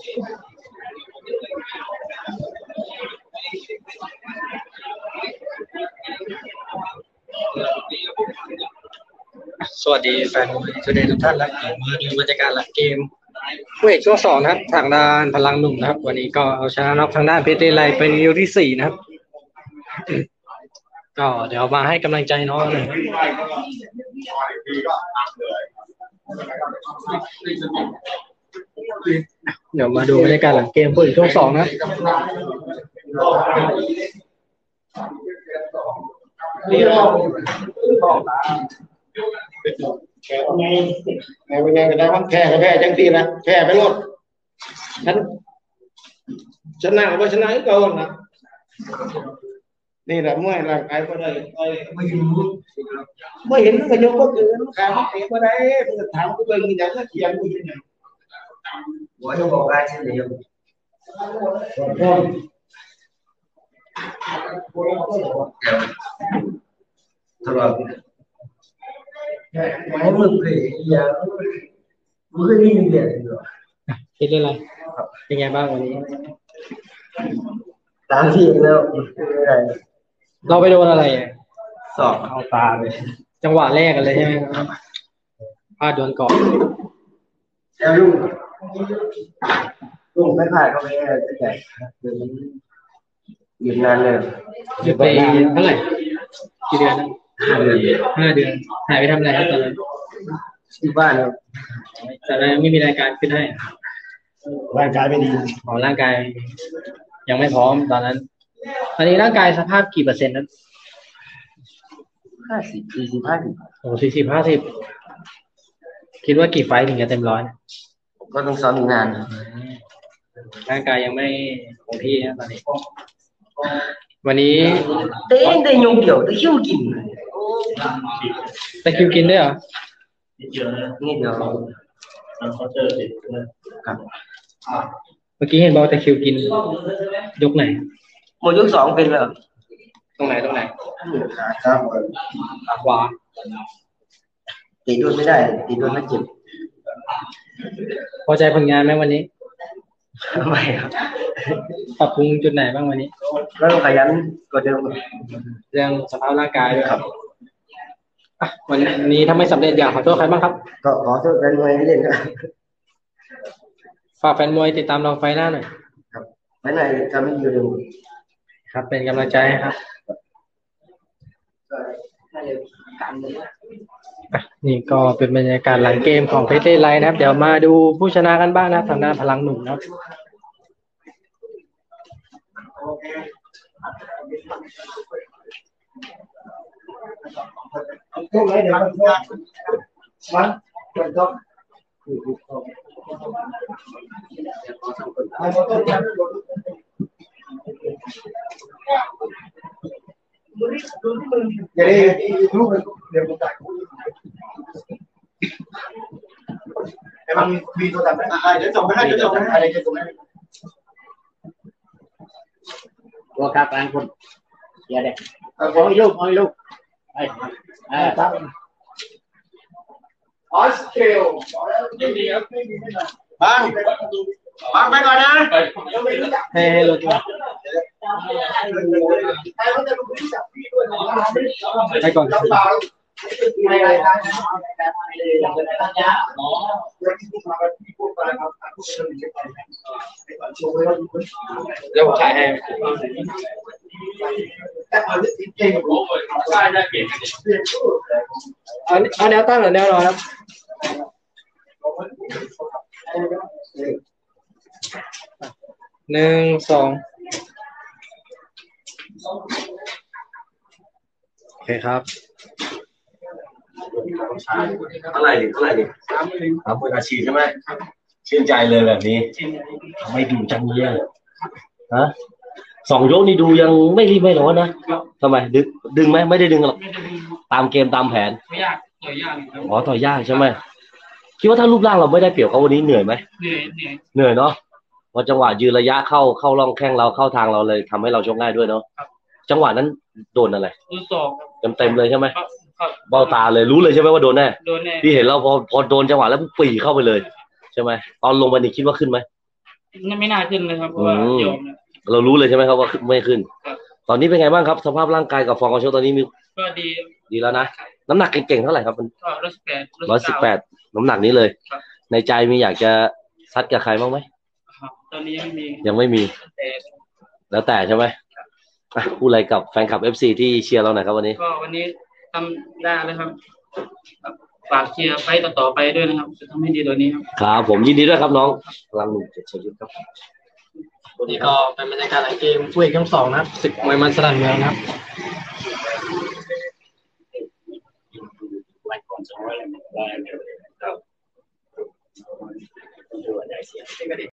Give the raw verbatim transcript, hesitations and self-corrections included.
สวัสดีแฟนมวยทุกท่านทุกท่านแล้วมาดูบรรยากาศหลังเกมคู่เอกช่วงสองนะครับทางด้านพลังหนุ่มนะครับวันนี้ก็เอาชนะน็อกทางด้านเพชรเลไลเป็นยกที่สี่นะครับก็เดี๋ยวมาให้กำลังใจน้องหน่อยเดี๋ยวมาดูบรรยากาศหลังเกมคู่เอกช่วงสองนะแข่ไงไงเป็นไงก็ได้ว่าแข่ก็แพ้จังทีนะแพ้ไปรถฉันชนะก็ชนะอีกคนนะนี่แหละเมื่อร่างกายก็ได้ไม่รู้ไม่เห็นก็ยกก็คือขาเตะก็ได้เพื่อถามก็เป็นอย่างนั้นเขียนกูเป็นอย่างหัวจะบอกได้เช่นเดียวตลอดไม้มึงเลยอย่ามึงเคยได้ยินเดียร์เหรอคิดเรื่องอะไรเป็นไงบ้างวันนี้ตามที่แล้วเราไปโดนอะไรสอบเข้าตาเลยจังหวะแรกกันเลยใช่ไหมพลาดโดนก่อนแล้วลุงลุงไม่ผ่านเขาไม่ได้จะแจกเดี๋ยวมันหยุดนานเลยหยุดไปเท่าไหร่กี่เดือนนะห้าเดือนห้าเดือนหายไปทำอะไรครับตอนนั้นที่บ้านครับแต่แล้วไม่มีรายการขึ้นให้ร่างกายไม่ดีอ๋อร่างกายยังไม่พร้อมตอนนั้นตอนนี้ร่างกายสภาพกี่เปอร์เซ็นต์นั้นห้าสิบสี่สิบห้าสิบโอ้สี่สิบห้าสิบคิดว่ากี่ไฟถึงจะเต็มร้อยก็ต้องซ้อมอีกนานร่างกายยังไม่คงที่นะตอนนี้วันนี้เต้นได้ยงเดี่ยวได้คิวกินแต่คิวกินด้วยเหรอนี่เดียวเขาเจอติดครับเมื่อกี้เห็นบอกแต่คิวกินยกไหนหมดยกสองเป็นแล้วตรงไหนตรงไหนครับขวาตีโดนไม่ได้ตีโดนไม่เจ็บพอใจผลงานไหมวันนี้ไม่ครับปรับปรุงจุดไหนบ้างวันนี้ก็ขยันกว่าเดิมเรื่องสภาพร่างกายด้วยครับวันนี้ถ้าไม่สำเร็จอยากขอโทษใครบ้างครับก็ขอโทษแฟนมวยที่เล่นครับฝากแฟนมวยติดตามเราไฟหน้าหน่อยครับไฟหน้าทำให้ดีดูครับเป็นกำลังใจให้ครับนี่ก็เป็นบรรยากาศหลังเกมของเพชรเลไลนะครับเดี๋ยวมาดูผู้ชนะกันบ้างนะทางด้านพลังหนุ่มนะครับพวกไหนเดี๋ยวมันมันเกิดต้องอย่าได้รู้เลยเดี๋ยวผมจ่ายไอ้มันมีตัวตัดไหมอ่าเดี๋ยวส่งไปให้เดี๋ยวส่งไปให้อะไรจะส่งให้ตัวกลางคนอย่าเด็กขอให้ลูกขอให้ลูกไอ้ไอ้ตั้งออสเตรเลียบ้างบ้างไปก่อนนะให้ให้รถมาไปก่อนแล้วผมถ่ายให้เอาเอาแนวตั้งหรือแนวนอนครับหนึ่งสองโอเคครับเท่าไหร่ดิเท่าไหร่ดิสามหมื่นอาชีพใช่ไหมชื่นใจเลยแบบนี้ไม่ดูจังเลยฮะสองยกนี่ดูยังไม่รีบไม่ร้อนนะทำไมดึงดึงไหมไม่ได้ดึงหรอกตามเกมตามแผนไม่ยากต่อยยากอ๋อต่อยยากใช่ไหมคิดว่าถ้ารูปร่างเราไม่ได้เปรียบเขาวันนี้เหนื่อยไหมเหนื่อยเหนื่อยเหนื่อยเนาะพอจังหวะยืนระยะเข้าเข้าร่องแข้งเราเข้าทางเราเลยทำให้เราชกง่ายด้วยเนาะจังหวะนั้นโดนอะไรเต็มเต็มเลยใช่ไหมเบ้าตาเลยรู้เลยใช่ไหมว่าโดนแน่พี่เห็นเราพอพอโดนจังหวะแล้วปี่เข้าไปเลยใช่ไหมตอนลงมานี่คิดว่าขึ้นไหมไม่น่าขึ้นเลยครับเพราะว่ายอมนะเรารู้เลยใช่ไหมครับว่าไม่ขึ้นครับตอนนี้เป็นไงบ้างครับสภาพร่างกายกับฟอร์มการชกตอนนี้มีก็ดีดีแล้วนะน้ำหนักเก่งๆเท่าไหร่ครับมันก็ร้อยสิบแปดร้อยสิบแปดน้ำหนักนี้เลยครับในใจมีอยากจะซัดกับใครบ้างไหมครับตอนนี้ยังไม่มียังไม่มีแต่แล้วแต่ใช่ไหมอ่ะพูดอะไรกับแฟนคลับ เอฟ ซี ที่เชียร์เราหน่อยครับวันนี้ก็วันนี้ทำได้เลยครับครับฝากเชียร์ไฟต์ต่อๆไปด้วยนะครับจะทำให้ดีตัวานี้ครับครับผมยินดีด้วยครับน้องพลังหนุ่มเจ็ดชยุทธครับวันนี้ก็เป็นบรรยากาศหลังเกมคู่เอกทั้งสองนะครับศึกมวยมันสนั่นเมืองนะครับวันก่อนสองร้อยแล้วได้แล้วครับดูว่าได้เสีย